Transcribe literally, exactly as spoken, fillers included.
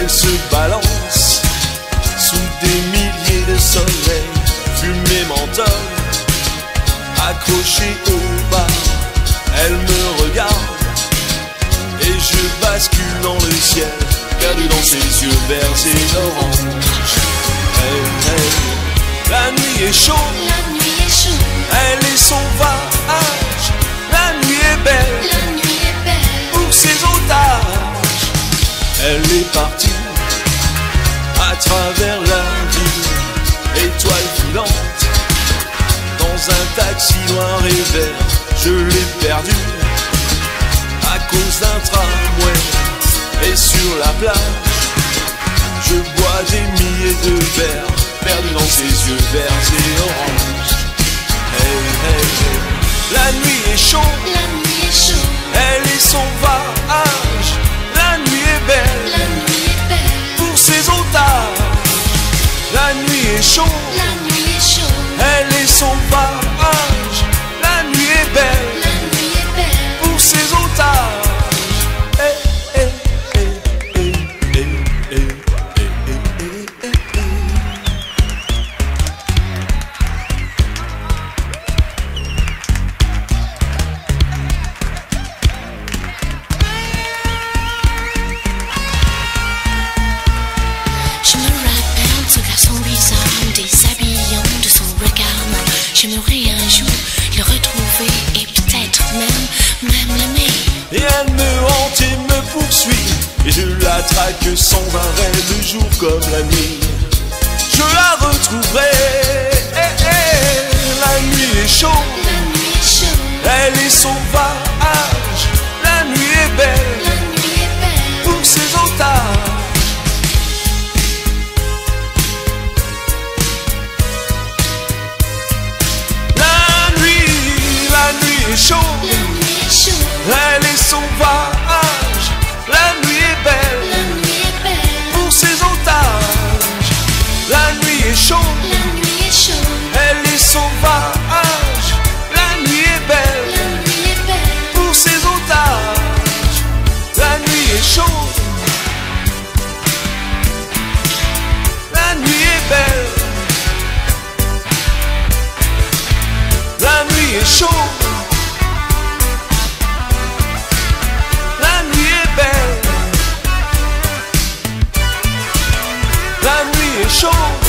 Elle se balance sous des milliers de soleils, fumée menthol, accrochée au bar. Elle me regarde et je bascule dans le ciel, perdu dans ses yeux verts et d'orange. Hey, hey, la nuit est chaude, La nuit est chaude, elle est sauvage. La nuit est belle, la nuit est belle. pour ses otages. Elle est partie à travers la ville, étoile filante, dans un taxi noir et vert. Je l'ai perdue à cause d'un tramway. Et sur la plage, je bois des milliers de verres, perdu dans ses yeux verts et oranges. Hey, hey, hey. La nuit est chaude, La nuit est chaude, elle est sauvage. La nuit est belle, la nuit est belle. pour ses otages. La nuit est chaude, La nuit est chaude, elle est sauvage. La nuit est belle, la nuit est belle. pour ses otages. Eh, eh, eh, eh, eh, eh, eh, eh, eh, eh. Je me rappelle ce garçon bizarre, déshabillant de son regard. J'aimerais un jour le retrouver et peut-être même, même l'aimer. Et elle me hante et me poursuit, et je la traque sans arrêt, le jour comme la nuit. Je la retrouverai. Eh, eh, la nuit est chaude, La nuit est chaude, elle est sauvage. La nuit est belle, la nuit est belle. pour ses otages. La nuit, la nuit est chaude, La nuit est chaude, elle est sauvage. La nuit est belle, la nuit est belle. pour ses otages. La nuit est chaude, La nuit est chaude, elle est sauvage. La nuit est belle, la nuit est belle. pour ses otages. La nuit est chaude, la nuit est belle. La nuit est chaude, la nuit est belle. La nuit est chaude.